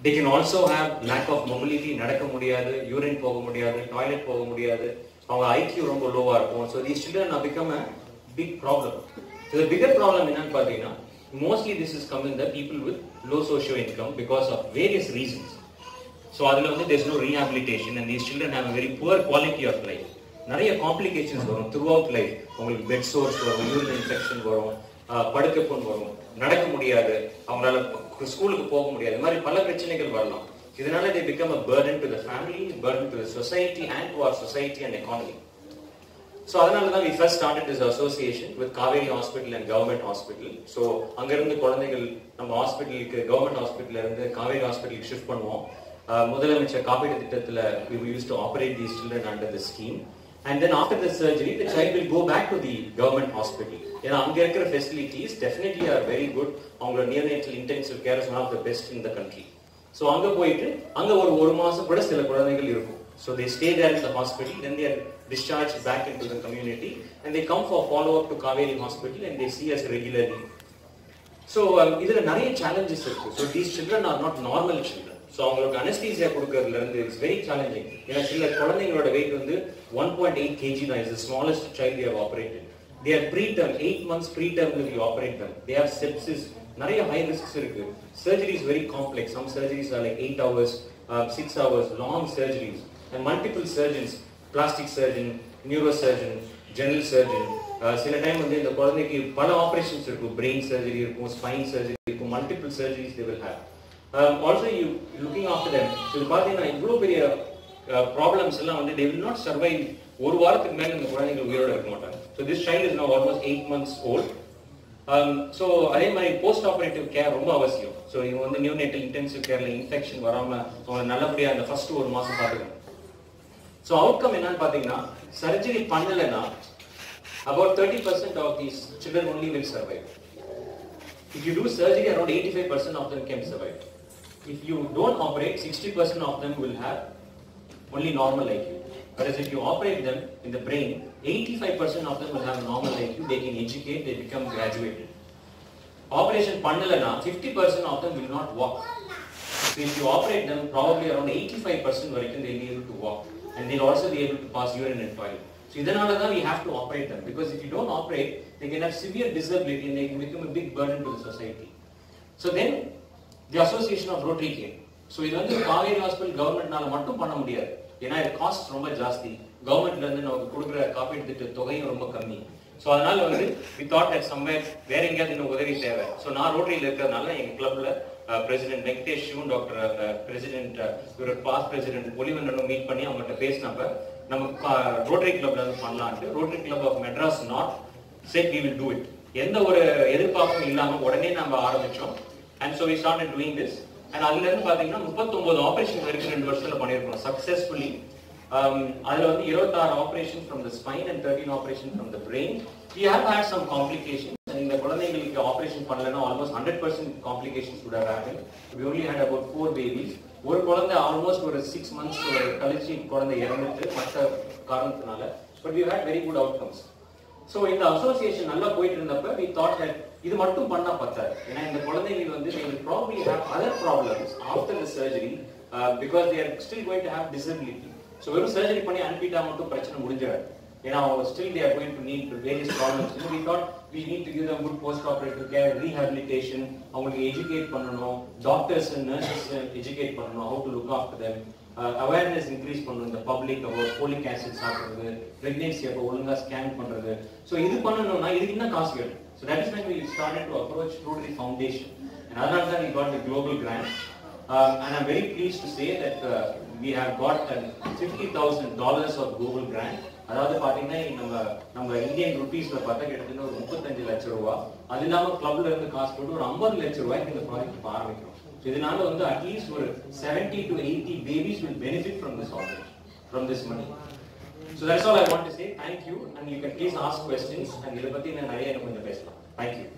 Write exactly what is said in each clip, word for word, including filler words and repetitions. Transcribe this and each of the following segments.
They can also have lack of mobility, nadakka mudiyadu, urine poga mudiyadu, toilet poga mudiyadu, avanga I Q romba low ah irukum. So these children have become a big problem. So the bigger problem enna pathina, mostly this is coming the people with low socio income because of various reasons. So adula vandu there is no rehabilitation and these children have a very poor quality of life. Nariya complications varum throughout life. Avangalukku bed sores varum, urine infection varum, padukka pon varum, nadakka mudiyadu, avangala ஸ்கூலுக்கு போக முடியாது. இந்த மாதிரி பல பிரச்சனைகள் வரலாம். இதனால they become a burden to the family, burden to the society and to our society and economy. So அதனால தான் we first started this association with Kauvery Hospital and Government Hospital. So அங்க இருந்து குழந்தைகள் நம்ம ஹாஸ்பிடலுக்கு கவர்மெண்ட் ஹாஸ்பிடல்ல இருந்து காவேரி ஹாஸ்பிடலுக்கு ஷிஃப்ட் பண்ணுவோம். முதலமைச்சர் காப்பீடு திட்டத்துல we used to operate these children under the scheme. And then after the surgery, the child will go back to the government hospital. ஏன்னா அங்க இருக்கிற facilities definitely are very good. அவங்க neonatal intensive care is one of the best in the country. So அங்க போயிட்டு அங்க ஒரு ஒரு மாசம் கூட சில குழந்தைகள் இருக்கும். So they stay there in the hospital, then they are discharged back into the community and they come for follow up to Kauvery Hospital and they see us regularly. So இதுல நிறைய challenges இருக்கு. So these children are not normal children. So அவங்களுக்கு anesthesia கொடுக்கிறதுல இருந்து it's very challenging. ஏன்னா சில குழந்தைகளோட weight வந்து one point eight kilograms தான். Is the smallest child we have operated. They are preterm, eight months preterm when we operate them. They have sepsis. நிறைய high risks இருக்கு. Surgery is very complex. Some surgeries are like eight hours, uh, six hours, long surgeries. And multiple surgeons, plastic surgeon, neurosurgeon, general surgeon. சில time வந்து இந்த குழந்தைக்கு பல operations இருக்கும். Brain surgery இருக்கும், spine surgery இருக்கும், multiple surgeries they will have. Um, also you looking after them. So இது பார்த்தீங்கன்னா இவ்வளோ பெரிய ப்ராப்ளம்ஸ் எல்லாம் வந்து they will not survive. ஒரு வாரத்துக்கு மேல இந்த குழந்தைகள் உயிரோட இருக்க மாட்டாங்க. So this child is now almost eight months old. Um, so அதே மாதிரி போஸ்ட் ஆபரேட்டிவ் கேர் ரொம்ப அவசியம். ஸோ இவங்க வந்து நியூனேட்டல் இன்டென்சிவ் கேர்ல இன்ஃபெக்ஷன் வராம அவங்க நல்லபடியா அந்த ஃபர்ஸ்ட் ஒரு மாசம் பார்த்துக்கணும். ஸோ அவுட்கம் என்னன்னு பார்த்தீங்கன்னா சர்ஜரி பண்ணலைன்னா about thirty percent of these children only will survive. If you do surgery, around eighty-five percent of them can survive. If you don't operate, sixty percent of them will have only normal I Q. Whereas if you operate them in the brain, eighty-five percent of them will have normal I Q, they can educate, they become graduated. Operation Pandalana, fifty percent of them will not walk. So if you operate them, probably around eighty-five percent varaikkum they will be able to walk. And they will also be able to pass urine and toilet. So idanala we have to operate them. Because if you don't operate, they can have severe disability and they can become a big burden to the society. So then, the association of Rotary came. So இது வந்து Kauvery Hospital government-னால மட்டும் பண்ண முடியாது. ஏன்னா இது cost ரொம்ப ஜாஸ்தி. கவர்மெண்ட்ல இருந்து நமக்கு கொடுக்குற காப்பீடு திட்ட தொகையும் ரொம்ப கம்மி. ஸோ அதனால வந்து we thought that somewhere வேற எங்கேயாவது இன்னும் உதவி தேவை. ஸோ நான் ரோட்டரியில் இருக்கிறதுனால எங்க கிளப்ல president Venkatesh Sivan doctor president இவரோட பாஸ்ட் பிரசிடென்ட் ஒலிவண்ணனும் மீட் பண்ணி அவங்ககிட்ட பேசினப்ப நம்ம ரோட்டரி கிளப்ல இருந்து பண்ணலான்ட்டு Rotary Club of Madras not said we will do it. எந்த ஒரு எதிர்பார்ப்பும் இல்லாம உடனே நம்ம ஆரம்பிச்சோம். And so we started doing this. And அதுல இருந்து பாத்தீங்கன்னா முப்பத்தொன்பது ஆபரேஷன் வரைக்கும் ரெண்டு வருஷத்துல பண்ணிருக்கோம் சக்சஸ்ஃபுல்லி. அதுல வந்து இருபத்தாறு operation from the spine and thirteen operation from the brain. We have had some complications. இந்த குழந்தைகளுக்கு ஆபரேஷன் பண்ணலன்னா almost one hundred percent complications would have happened. We only had about four babies. ஒரு குழந்தை almost ஒரு six months கழிச்சு குழந்தை இறந்துட்டு மற்ற காரணத்தினால. But we had very good outcomes. So இந்த அசோசியேஷன் நல்லா போயிட்டு இருந்தப்ப we thought that இது மட்டும் பண்ணா பத்தாது. ஏன்னா இந்த குழந்தைகள் வந்து they will probably have other problems after the surgery uh, because they are still going to have disability. So வெறும் சர்ஜரி பண்ணி அனுப்பிட்டா மட்டும் பிரச்சனை முடிஞ்சிடாது. ஏன்னா still they are going to need various problems. So we thought we need to give them good post-operative care, rehabilitation, அவங்களுக்கு educate பண்ணணும், doctors and nurses educate பண்ணணும், how to look after them. Uh, awareness increase பண்ணணும் இந்த public about folic acid சாப்பிடுறது, pregnancy அப்போ ஒழுங்கா scan பண்றது. So இது பண்ணணும்னா இதுக்கு என்ன காசு வேணும்? So that is when we started to approach Rotary Foundation. And other than that we got the global grant. Um, and I'm very pleased to say that uh, we have got a fifty thousand dollars of global grant. அதாவது பாத்தீங்கன்னா நம்ம நம்ம Indian ருபீஸ்ல பார்த்தா கிட்டத்தட்ட ஒரு முப்பத்தஞ்சு லட்சம் ரூபாய். அது இல்லாம கிளப்ல இருந்து காசு போட்டு ஒரு ஐம்பது லட்சம் ரூபாய்க்கு இந்த ப்ராஜெக்ட் ஆரம்பிக்கிறோம். இதனால வந்து அட்லீஸ்ட் ஒரு seventy to eighty babies will benefit from this operation, from this money. So that's all I want to say. Thank you, and you can please ask questions. And இத பத்தி நான் நிறைய எனக்கு கொஞ்சம் பேசலாம். Thank you.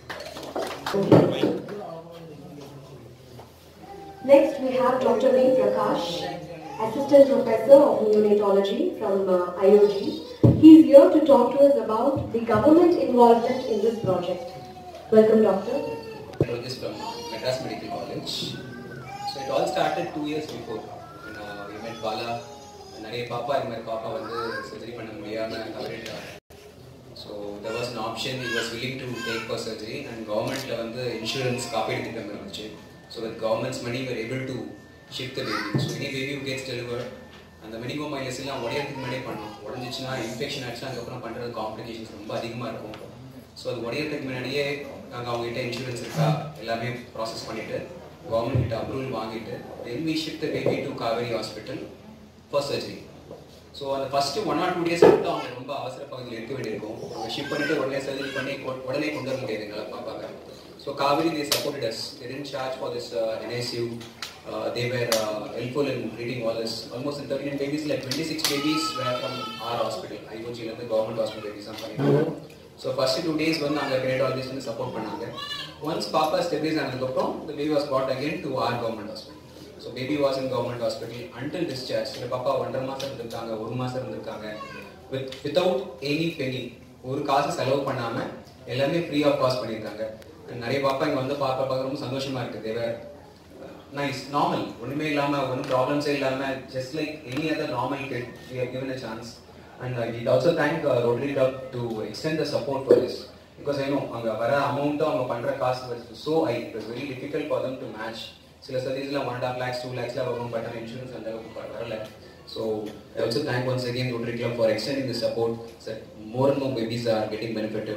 Next we have Doctor V. Prakash, Assistant Professor of Neonatology from uh, I O G. He is here to talk to us about the government involvement in this project. Welcome, Doctor. This from Madras Medical College. So I all started two years before. And, uh, we met Bala. நிறைய பாப்பா இந்த மாதிரி பாப்பா வந்து surgery பண்ண முடியாமல் தவறிட்டாங்க. So there was an option, he was willing to take for surgery, and கவர்மெண்ட்டில் வந்து இன்சூரன்ஸ் காப்பீடு திட்டம் இருந்துச்சு. So with government's money we were able to shift the baby. So any baby who gets delivered, அந்த மெனிகோமைலஸ் எல்லாம் உடையறதுக்கு முன்னாடியே பண்ணோம். உடஞ்சிச்சுன்னா infection ஆச்சுன்னா அதுக்கப்புறம் பண்ணுறது காம்ப்ளிகேஷன்ஸ் ரொம்ப அதிகமாக இருக்கும். ஸோ அது உடையறதுக்கு முன்னாடியே நாங்கள் அவங்ககிட்ட இன்சூரன்ஸ் இருக்கா எல்லாமே ப்ராசஸ் பண்ணிவிட்டு கவர்மெண்ட் கிட்ட அப்ரூவல் வாங்கிட்டு then we shift the baby to Kauvery Hospital for surgery. So அந்த first one or two days மட்டும் அவங்க ரொம்ப அவசர பகுதியில் இருக்க வேண்டியிருக்கும். அவங்க ஷிப் பண்ணிவிட்டு உடனே சர்ஜரி பண்ணி உடனே கொண்டு வர முடியாது எங்களால் பார்ப்பாங்க. So Kauvery they supported us. They didn't charge for this uh, N I C U. Uh, they were uh, helpful in treating all this. Almost in thirty-nine babies, like twenty-six babies were from our hospital. I O G la the government hospital babies am பண்ணிட்டாங்க. So first two days வந்து நாங்கள் கினேட்டாலஜிஸ்ட் வந்து support பண்ணாங்க. Once பாப்பா stabilise ஆனதுக்கப்புறம் the baby was brought again to our government hospital. So baby was in government hospital until discharge. சில பாப்பா ஒன்றரை மாதம் இருந்திருக்காங்க, ஒரு மாதம் இருந்திருக்காங்க. With without any penny, ஒரு காசு செலவு பண்ணாமல் எல்லாமே ஃப்ரீ ஆஃப் காஸ்ட் பண்ணியிருக்காங்க. நிறைய பாப்பா இங்கே வந்து பார்க்க பார்க்க ரொம்ப சந்தோஷமாக இருக்குது. தேவை நைஸ் நார்மல், ஒன்றுமே இல்லாமல் ஒன்றும் ப்ராப்ளம்ஸே இல்லாமல் just like any other normal kid we have given a chance. And uh, we also thank uh, Rotary Club to extend the support for this. Because I know அங்கே வர அமௌண்ட்டும் அவங்க பண்ணுற காசு was so high, it was very difficult for them to match. சில சர்வீஸ்லாம் one and half lakhs two லேக்ஸ்லாம் வரும், பட் ஆனால் இன்சூரன்ஸ் அந்த அளவுக்கு வரல. So I also thank once again Rotary Club for extending the support so more and more babies are getting benefited.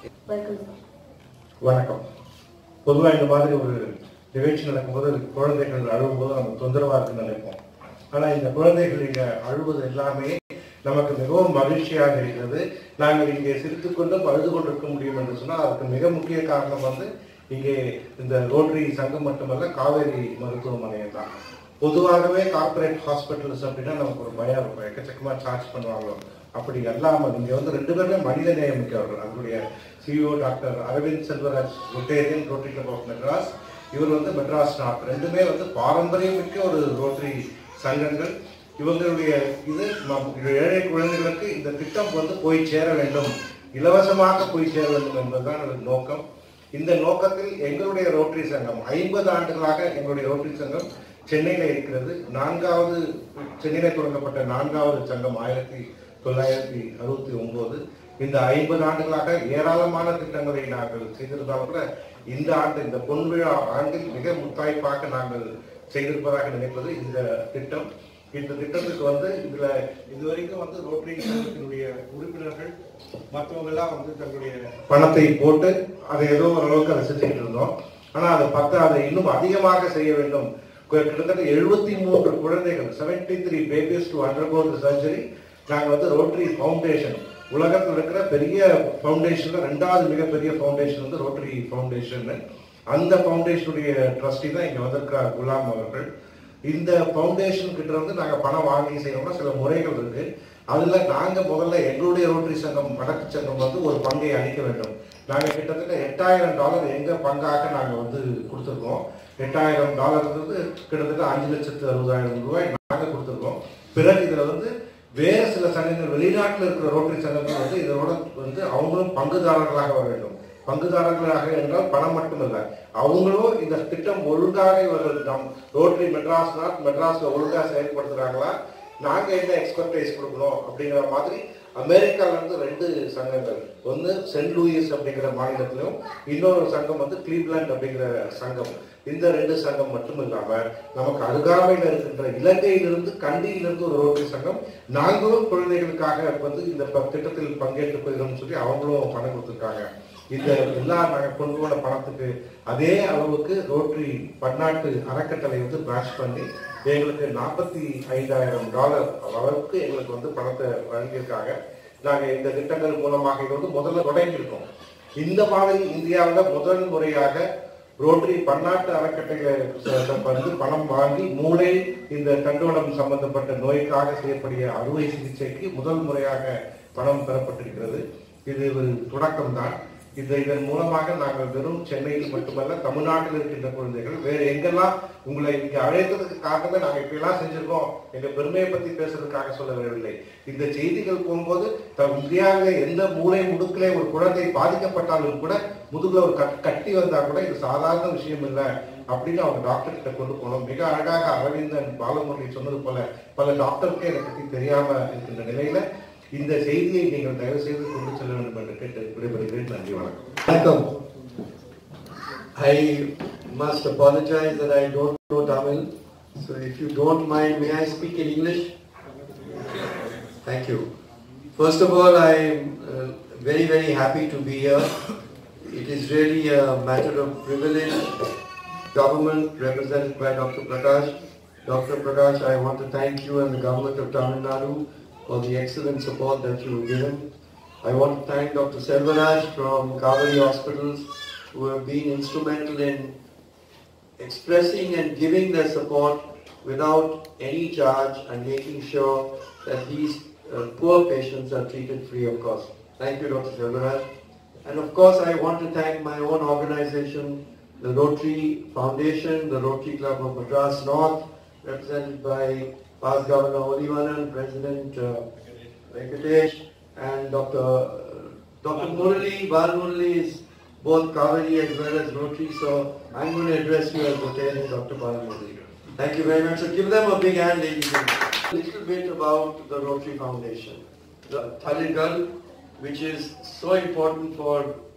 வணக்கம். பொதுவாக இந்த மாதிரி ஒரு நிகழ்ச்சி நடக்கும்போது குழந்தைகள் அழுகும்போது நம்ம தொந்தரவாக இருக்குன்னு நினைப்போம். ஆனால் இந்த குழந்தைகள் இங்கே அழுவது எல்லாமே நமக்கு மிகவும் மகிழ்ச்சியாக இருக்கிறது. நாங்கள் இங்கே சிரித்துக்கொண்டும் அழுது கொண்டிருக்க முடியும் என்று சொன்னால் அதுக்கு மிக முக்கிய காரணம் வந்து இங்கே இந்த ரோட்டரி சங்கம் மட்டுமல்ல, காவேரி மருத்துவமனை தான். பொதுவாகவே கார்பரேட் ஹாஸ்பிட்டல்ஸ் அப்படின்னா நமக்கு ஒரு பயம் இருக்கும், எக்கச்சக்கமாக சார்ஜ் பண்ணுவாங்களோ. அப்படி இல்லாமல் இங்கே வந்து ரெண்டு பேருமே மனித நேயமிக்கவர்கள். அவருடைய CEO doctor Aravind Selvaraj, Rotarian, Rotary Club of Madras. இவர் வந்து மெட்ராஸ் நார்த். ரெண்டுமே வந்து பாரம்பரியமிக்க ஒரு ரோட்டரி சங்கங்கள். இவங்களுடைய இது ஏழை குழந்தைகளுக்கு இந்த திட்டம் வந்து போய் சேர வேண்டும், இலவசமாக போய் சேர வேண்டும் என்பதுதான் ஒரு நோக்கம். இந்த நோக்கத்தில் எங்களுடைய ரோட்டரி சங்கம் ஐம்பது ஆண்டுகளாக எங்களுடைய ரோட்டரி சங்கம் சென்னையில் இருக்கிறது. நான்காவது சென்னையில் தொடங்கப்பட்ட நான்காவது சங்கம் ஆயிரத்தி தொள்ளாயிரத்தி அறுபத்தி ஒன்பது. இந்த ஐம்பது ஆண்டுகளாக ஏராளமான திட்டங்களை நாங்கள் செய்திருந்தாலும் கூட இந்த ஆண்டு இந்த பொன்விழா ஆண்டில் மிக முத்தாய்ப்பாக நாங்கள் செய்திருப்பதாக நினைப்பது இந்த திட்டம். இந்த திட்டத்துக்கு வந்து இதுல இதுவரைக்கும் வந்து ரோட்டரி சங்கத்தினுடைய உறுப்பினர்கள் மற்றவங்க எல்லாம் வந்து தங்களுடைய பணத்தை போட்டு அதை ஏதோ ஓரளவுக்கு அதை செஞ்சுக்கிட்டு இருந்தோம். ஆனா அதை பத்து அதை இன்னும் அதிகமாக செய்ய வேண்டும். கிட்டத்தட்ட எழுபத்தி மூன்று குழந்தைகள் seventy three babies to undergo the surgery. நாங்கள் வந்து ரோட்டரி ஃபவுண்டேஷன், உலகத்தில் இருக்கிற பெரிய ஃபவுண்டேஷன்ல ரெண்டாவது மிகப்பெரிய ஃபவுண்டேஷன் வந்து ரோட்டரி ஃபவுண்டேஷன். அந்த ஃபவுண்டேஷனுடைய ட்ரஸ்டி தான் இங்க வந்திருக்கிறார் குலாம் அவர்கள். இந்த ஃபவுண்டேஷன் கிட்ட வந்து நாங்கள் பணம் வாங்கி செய்யணும்னா சில முறைகள் இருக்கு. அதுல நாங்க முதல்ல எங்களுடைய ரோட்டரி சங்கம் வடக்கு சங்கம் வந்து ஒரு பங்கை அளிக்க வேண்டும். நாங்கள் கிட்டத்தட்ட எட்டாயிரம் டாலர் எங்க பங்காக நாங்கள் வந்து கொடுத்துருக்கோம். எட்டாயிரம் டாலர் வந்து கிட்டத்தட்ட அஞ்சு லட்சத்து அறுபதாயிரம் ரூபாய் நாங்கள் கொடுத்துருக்கோம். பிறகு இதுல வந்து வேறு சில சங்கங்கள், வெளிநாட்டில் இருக்கிற ரோட்டரி சங்கங்கள் வந்து இதோட வந்து அவங்களும் பங்குதாரர்களாக வர வேண்டும். பங்குதாரர்களாக என்றால் பணம் மட்டுமல்ல, அவங்களும் இந்த திட்டம் ஒழுங்காக இவர்கள் நம் ரோட்டரி மெட்ராஸ் நாட் மெட்ராஸ்ல ஒழுங்காக செயல்படுத்துறாங்களா, நாங்க என்ன எக்ஸ்பர்டைஸ் கொடுக்கணும் அப்படிங்கிற மாதிரி அமெரிக்கால இருந்து ரெண்டு சங்கங்கள், ஒன்று சென்ட் லூயிஸ் அப்படிங்கிற மாநிலத்திலும் இன்னொரு சங்கம் வந்து கிளீவ்லாண்ட் அப்படிங்கிற சங்கம். இந்த ரெண்டு சங்கம் மட்டும் இல்லாம நமக்கு அருகாமையில் இருக்கின்ற இலங்கையிலிருந்து கண்டியிலிருந்து ஒரு ரோட்டரி சங்கம், நாங்களும் குழந்தைகளுக்காக வந்து இந்த திட்டத்தில் பங்கேற்றுக் கொள்கிறோம்னு சொல்லி அவங்களும் பணம் கொடுத்துருக்காங்க. இந்த எல்லா நாங்கள் கொண்டு போன பணத்துக்கு அதே அளவுக்கு ரோட்டரி பன்னாட்டு அறக்கட்டளை வந்து பிரான்ச் பண்ணி எங்களுக்கு நாற்பத்தி ஐந்தாயிரம் டாலர் அளவுக்கு எங்களுக்கு வந்து பணத்தை வழங்கியிருக்காங்க. நாங்கள் இந்த திட்டங்கள் மூலமாக இது வந்து முதல்ல தொடங்கியிருக்கோம். இந்த மாதிரி இந்தியாவில் முதல் முறையாக ரோட்டரி பன்னாட்டு அறக்கட்டளை வந்து பணம் வாங்கி மூளை இந்த தண்டுவடம் சம்பந்தப்பட்ட நோய்க்காக செய்யக்கூடிய அறுவை சிகிச்சைக்கு முதல் முறையாக பணம் பெறப்பட்டிருக்கிறது. இது ஒரு தொடக்கம் தான். இந்த இதன் மூலமாக நாங்கள் வெறும் சென்னையில் மட்டுமல்ல தமிழ்நாட்டில் இருக்கின்ற குழந்தைகள் வேறு எங்கெல்லாம் உங்களை இங்க அழைத்ததுக்கு காரணமே நாங்கள் இப்படிலாம் செஞ்சிருக்கோம் எங்க பெருமையை பத்தி பேசுறதுக்காக சொல்ல வரவில்லை. இந்த செய்திகள் போகும்போது இந்தியாவில் எந்த மூளை முடுக்கிலே ஒரு குழந்தை பாதிக்கப்பட்டாலும் கூட முதுகுல ஒரு கட்டி வந்தா கூட இது சாதாரண விஷயம் இல்லை அப்படின்னு அவங்க டாக்டர் கிட்ட கொண்டு போனோம். மிக அழகாக அரவிந்தன் பாலமுரளி சொன்னது போல பல டாக்டருக்கே இதை பத்தி தெரியாம இருக்கின்ற நிலையில இந்த செய்தியை நீங்கள் தயவு செய்து கொண்டு செல்ல வேண்டும் என்று கேட்டு விடைபெறுகிறேன். நன்றி, வணக்கம். I must apologize that I don't know Tamil, so if you don't mind, may I speak in English? Thank you. First of all, I am uh, very very happy to be here. It is really a matter of privilege. Government represented by Doctor Prakash. Doctor Prakash, I want to thank you and the government of Tamil Nadu for the excellent support that you have given. I want to thank Doctor Selvaraj from Kauvery Hospital, who have been instrumental in expressing and giving their support without any charge and making sure that these uh, poor patients are treated free of cost. Thank you, Doctor Selvaraj. And of course, I want to thank my own organization, the Rotary Foundation, the Rotary Club of Madras North, represented by past Governor Olivanan, President uh, Venkatesh, and Doctor Uh, Doctor Murali. Bal Murali is both Kauvery as well as Rotary, so I'm going to address you as Lieutenant Doctor Bal Murali. Thank you very much. So give them a big hand, ladies and gentlemen. A little bit about the Rotary Foundation. The Thalirgal, which is so important for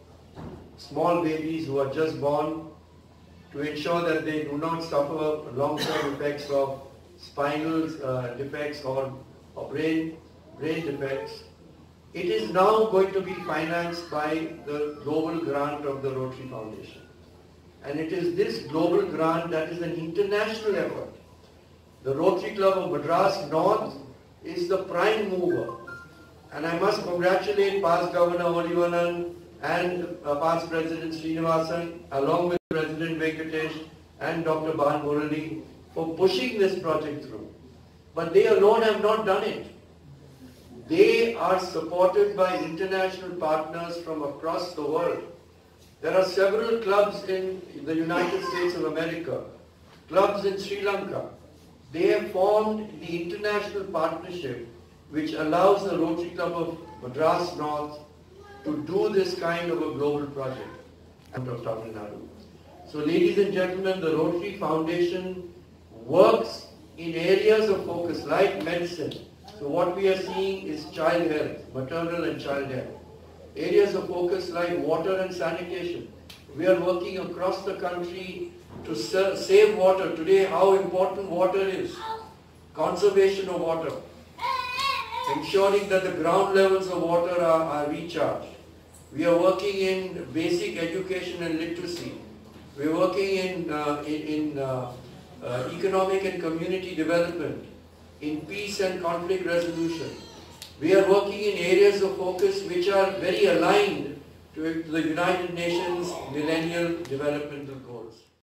small babies who are just born, to ensure that they do not suffer long-term effects of spinal uh, defects or, or brain, brain defects. It is now going to be financed by the global grant of the Rotary Foundation. And it is this global grant that is an international effort. The Rotary Club of Madras North is the prime mover. And I must congratulate past Governor Olivanan and uh, past President Srinivasan, along with President Venkatesh and Doctor Bal Murali, for pushing this project through. But they alone have not done it. They are supported by international partners from across the world. There are several clubs in the United States of America, clubs in Sri Lanka. They have formed the international partnership which allows the Rotary Club of Madras North to do this kind of a global project of Tamil Nadu. So ladies and gentlemen, the Rotary Foundation works in areas of focus like medicine. So what we are seeing is child health, maternal and child health. Areas of focus like water and sanitation. We are working across the country to save water. Today, how important water is. Conservation of water. Ensuring that the ground levels of water are, are recharged. We are working in basic education and literacy. We are working in, uh, in, in uh, uh, economic and community development, in peace and conflict resolution. We are working in areas of focus which are very aligned to the United Nations Millennial Developmental Goals.